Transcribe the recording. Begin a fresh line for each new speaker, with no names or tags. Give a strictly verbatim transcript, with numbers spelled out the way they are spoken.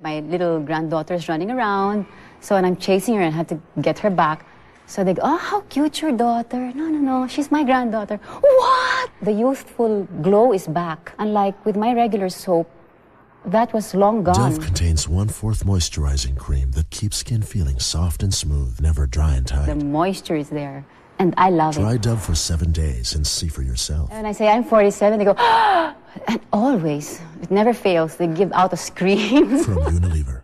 My little granddaughter's running around, so when I'm chasing her and have to get her back, so they go, oh, how cute your daughter. No, no, no, she's my granddaughter. What? The youthful glow is back. Unlike with my regular soap, that was long gone.
Dove contains one-fourth moisturizing cream that keeps skin feeling soft and smooth, never dry and tight.
The moisture is there, and I love
Try
it.
Try Dove for seven days and see for yourself.
And I say, I'm forty-seven, they go, ah! And always, it never fails, they give out a scream.
From Unilever.